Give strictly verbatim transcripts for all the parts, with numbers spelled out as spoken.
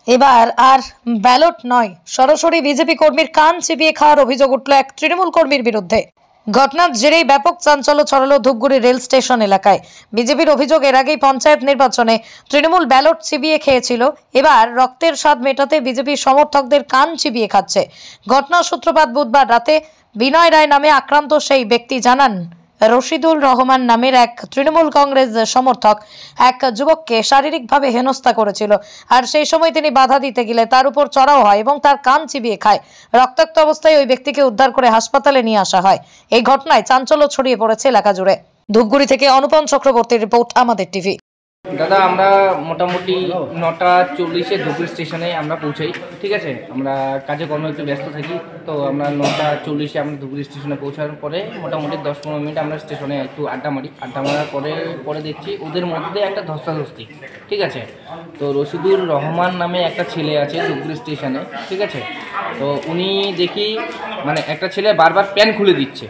এবার আর ব্যালট নয়, সরাসরি বিজেপি কর্মীর কান চিবিয়ে খাওয়ার অভিযোগ উঠল এক তৃণমূল কর্মীর বিরুদ্ধে। ঘটনার জেরেই ব্যাপক চাঞ্চল্য ছড়ালো ধূপগুড়ি রেল স্টেশন এলাকায়। বিজেপির অভিযোগ, এর আগেই পঞ্চায়েত নির্বাচনে তৃণমূল ব্যালট চিবিয়ে খেয়েছিল, এবার রক্তের স্বাদ মেটাতে বিজেপি সমর্থকদের কান চিবিয়ে খাচ্ছে। ঘটনার সূত্রপাত বুধবার রাতে। বিনয় রায় নামে আক্রান্ত সেই ব্যক্তি জানান, রশিদুল রহমান নামের এক তৃণমূল কংগ্রেস সমর্থক এক যুবককে শারীরিকভাবে হেনস্থা করেছিল, আর সেই সময় তিনি বাধা দিতে গেলে তার উপর চড়াও হয় এবং তার কান চিবিয়ে খায়। রক্তাক্ত অবস্থায় ওই ব্যক্তিকে উদ্ধার করে হাসপাতালে নিয়ে আসা হয়। এই ঘটনায় চাঞ্চল্য ছড়িয়ে পড়েছে এলাকা জুড়ে। ধূপগুড়ি থেকে অনুপম চক্রবর্তীর রিপোর্ট, আমাদের টিভি। দাদা, আমরা মোটামুটি নটা চল্লিশে ধূপগুড়ি স্টেশনে আমরা পৌঁছাই। ঠিক আছে, আমরা কাজে কর্মে একটু ব্যস্ত থাকি, তো আমরা নটা চল্লিশে আমরা ধূপগুড়ি স্টেশনে পৌঁছানোর পরে মোটামুটি দশ পনেরো মিনিট আমরা স্টেশনে একটু আড্ডা মারি। আড্ডা মারার পরে পরে দেখছি ওদের মধ্যে একটা ধস্তাধস্তি। ঠিক আছে, তো রশিদুল রহমান নামে একটা ছেলে আছে ধূপগুড়ি স্টেশনে। ঠিক আছে, তো উনি দেখি মানে একটা ছেলে বারবার প্যান খুলে দিচ্ছে,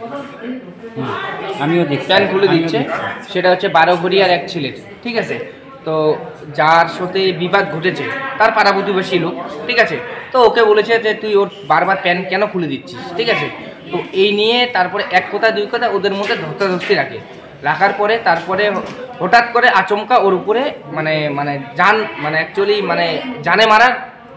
আমিও দেখি প্যান খুলে দিচ্ছে। সেটা হচ্ছে বারো ঘড়িয়ার এক ছেলের। ঠিক আছে, তো যার সাথে বিবাদ ঘটেছে তার পাড়া প্রতিবেশী লোক। ঠিক আছে, তো ওকে বলেছে যে তুই ওর বারবার প্যান কেন খুলে দিচ্ছিস। ঠিক আছে, তো এই নিয়ে তারপরে এক কথা দুই কথা ওদের মধ্যে ধস্তাধস্তি রাখে। রাখার পরে তারপরে হঠাৎ করে আচমকা ওর উপরে মানে মানে জান মানে অ্যাকচুয়ালি মানে জানে মারার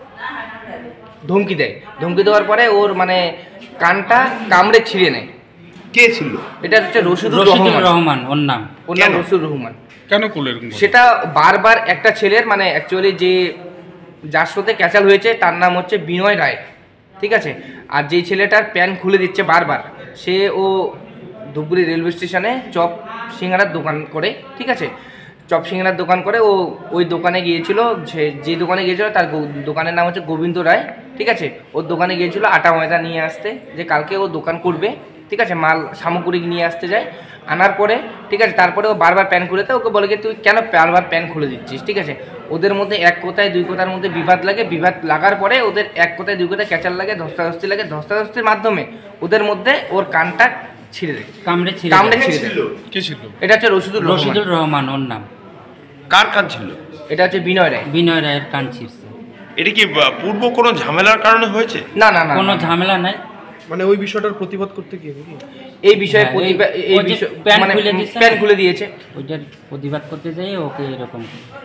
ধমকি দেয়। ধমকি দেওয়ার পরে ওর মানে কানটা কামড়ে ছিঁড়ে নেয়। কে ছিল এটা? হচ্ছে রশিদুল রহমান, ওর নাম ওর নাম রশিদুল রহমান। কেন করলেন সেটা? বারবার একটা ছেলের মানে অ্যাকচুয়ালি যে যার সাথে ক্যাচাল হয়েছে তার নাম হচ্ছে বিনয় রায়। ঠিক আছে, আর যেই ছেলেটার প্যান খুলে দিচ্ছে বারবার, সে ও ধূপগুড়ি রেলওয়ে স্টেশনে চপ সিঙ্গারার দোকান করে। ঠিক আছে, চপ সিঙ্গারার দোকান করে। ও ওই দোকানে গিয়েছিল, যে যে দোকানে গিয়েছিল তার দোকানের নাম হচ্ছে গোবিন্দ রায়। ঠিক আছে, ওর দোকানে গিয়েছিল আটা ময়দা নিয়ে আসতে, যে কালকে ও দোকান করবে। ঠিক আছে, মাল সামগ্রিক নিয়ে আসতে যায়। আনার পরে ঠিক আছে, তারপরে ও বারবার প্যান খুলেতে ওকে বলে যে তুই কেন বারবার প্যান খুলে দিচ্ছিস। ঠিক আছে, ওদের মধ্যে এক কথায় দুই কথার মধ্যে বিবাদ লাগে। বিবাদ লাগার পরে ওদের এক কথায় দুই কথায় ক্যাচাল লাগে, ধস্তাধস্তি লাগে। ধস্তাধস্তির মাধ্যমে ওদের মধ্যে ওর কানটা ছিঁড়ে দেয়, কামড়ে ছিঁড়ে কামড়ে ছিঁড়ে দেয়। কে ছিল? এটা হচ্ছে রশিদুল রশিদুল রহমান, ওর নাম। কার কান ছিল? এটা হচ্ছে বিনয় রায়। বিনয় রায়ের কান ছিঁড়ছে। এটা কি পূর্ব কোনো ঝামেলার কারণে হয়েছে? না না না, কোনো ঝামেলা নাই। মানে ওই বিষয়টার প্রতিবাদ করতে গিয়ে এই বিষয়ে প্রতিবাদ এই বিষয় মানে প্যান খুলে দিয়েছে, ওইটার প্রতিবাদ করতে যাই ওকে এরকম।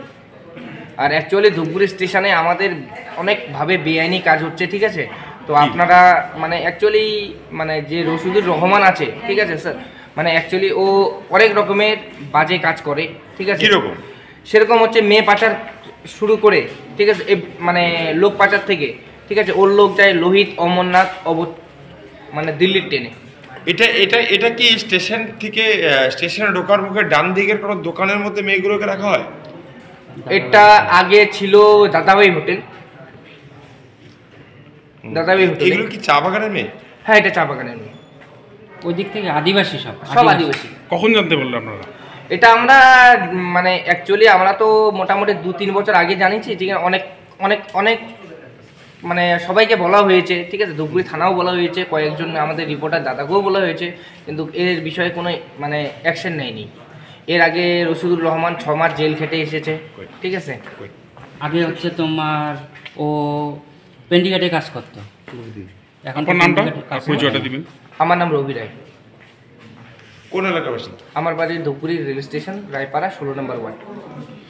আর অ্যাকচুয়ালি ধূপগুড়ি স্টেশনে আমাদের অনেকভাবে বেআইনি কাজ হচ্ছে। ঠিক আছে, তো আপনারা মানে অ্যাকচুয়ালি মানে যে রশিদুল রহমান আছে, ঠিক আছে স্যার, মানে অ্যাকচুয়ালি ও অনেক রকমের বাজে কাজ করে। ঠিক আছে, কিরকম? সেরকম হচ্ছে মেয়ে পাচার শুরু করে। ঠিক আছে, মানে লোক পাচার থেকে। ঠিক আছে, ওর লোক যায় লোহিত, অমরনাথ, অব মানে দিল্লির ট্রেনে। এটা এটা এটা কি স্টেশন থেকে স্টেশনে ঢোকার মুখে ডান দিকের কোনো দোকানের মধ্যে মেয়েগুলোকে রাখা হয়? এটা আগে ছিল দাদাভাই হোটেল। দাদাভাই হোটেল। এগুলো কি চা বাগানের মেয়ে? হ্যাঁ, এটা চা বাগানের মেয়ে। ওই দিক থেকে আদিবাসী, সব সব আদিবাসী। কখন জানতে পারলেন আপনারা? এটা আমরা মানে অ্যাকচুয়ালি আমরা তো মোটামুটি দু তিন বছর আগে জানিয়েছি। ঠিক আছে, অনেক অনেক অনেক মানে সবাইকে বলা হয়েছে। ঠিক আছে, ধূপগুড়ি থানাও বলা হয়েছে, কয়েকজন আমাদের রিপোর্টার দাদাকেও বলা হয়েছে, কিন্তু এর বিষয়ে কোনো মানে অ্যাকশন নেয়নি। এর আগে রশিদুল রহমান ছ মাস জেল খেটে এসেছে। ঠিক আছে, আগে হচ্ছে তোমার ও পেন্ডিঘাটে কাজ করতো। এখন নামটা পরিচয়টা দিবেন? আমার নাম রবি রায়। কোন এলাকার বাসিন্দা? আমার বাড়ি ধূপগুড়ি রেল স্টেশন, রায়পাড়া, ষোলো নম্বর ওয়ার্ড।